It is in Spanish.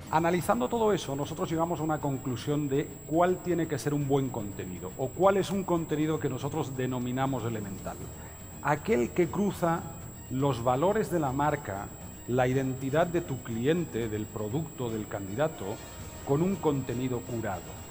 Analizando todo eso, nosotros llegamos a una conclusión de cuál tiene que ser un buen contenido o cuál es un contenido que nosotros denominamos elemental. Aquel que cruza los valores de la marca, la identidad de tu cliente, del producto, del candidato, con un contenido curado.